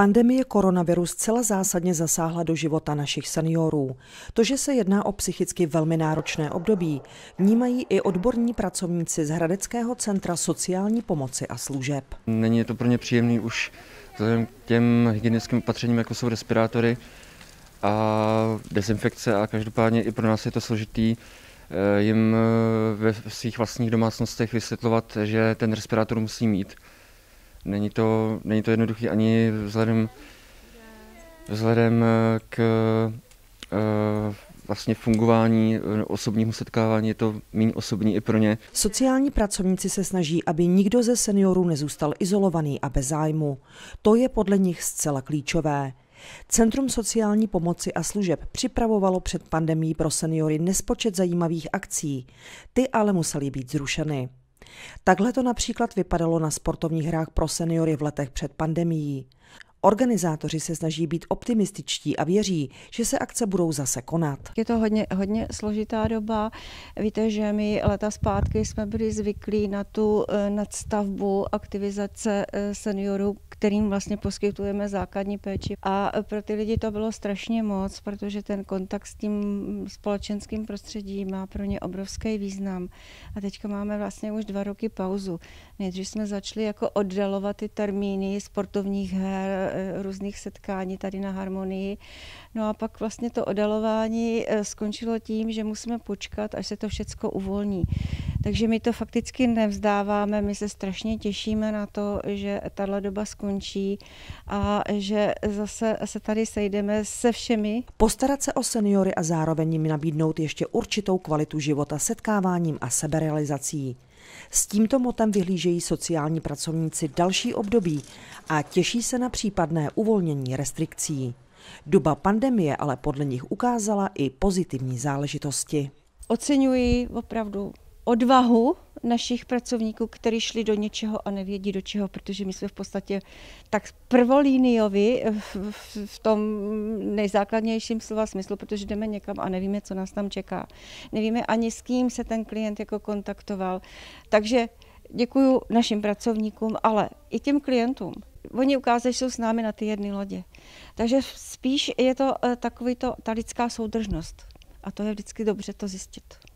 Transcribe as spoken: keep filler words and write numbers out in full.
Pandemie koronaviru zcela zásadně zasáhla do života našich seniorů. To, že se jedná o psychicky velmi náročné období, vnímají i odborní pracovníci z Hradeckého centra sociální pomoci a služeb. Není to pro ně příjemný už vzhledem k těm hygienickým opatřením, jako jsou respirátory a dezinfekce, a každopádně i pro nás je to složitý jim ve svých vlastních domácnostech vysvětlovat, že ten respirátor musí mít. Není to, není to jednoduché ani vzhledem, vzhledem k uh, vlastně fungování osobního setkávání, je to méně osobní i pro ně. Sociální pracovníci se snaží, aby nikdo ze seniorů nezůstal izolovaný a bez zájmu. To je podle nich zcela klíčové. Centrum sociální pomoci a služeb připravovalo před pandemií pro seniory nespočet zajímavých akcí. Ty ale musely být zrušeny. Takhle to například vypadalo na sportovních hrách pro seniory v letech před pandemií. Organizátoři se snaží být optimističtí a věří, že se akce budou zase konat. Je to hodně, hodně složitá doba. Víte, že my leta zpátky jsme byli zvyklí na tu nadstavbu aktivizace seniorů, kterým vlastně poskytujeme základní péči. A pro ty lidi to bylo strašně moc, protože ten kontakt s tím společenským prostředím má pro ně obrovský význam. A teďka máme vlastně už dva roky pauzu. Nejdřív jsme začali jako oddalovat ty termíny sportovních her, různých setkání tady na Harmonii. No a pak vlastně to oddalování skončilo tím, že musíme počkat, až se to všecko uvolní. Takže my to fakticky nevzdáváme, my se strašně těšíme na to, že tahle doba skončí a že zase se tady sejdeme se všemi. Postarat se o seniory a zároveň jim nabídnout ještě určitou kvalitu života setkáváním a seberealizací. S tímto motem vyhlížejí sociální pracovníci další období a těší se na případné uvolnění restrikcí. Doba pandemie ale podle nich ukázala i pozitivní záležitosti. Oceňuji opravdu odvahu našich pracovníků, kteří šli do něčeho a nevědí do čeho, protože my jsme v podstatě tak prvolíniovi v, v, v tom nejzákladnějším slova smyslu, protože jdeme někam a nevíme, co nás tam čeká. Nevíme ani s kým se ten klient jako kontaktoval. Takže děkuju našim pracovníkům, ale i těm klientům. Oni ukázají, že jsou s námi na ty jedné lodě. Takže spíš je to takový to, ta lidská soudržnost. A to je vždycky dobře to zjistit.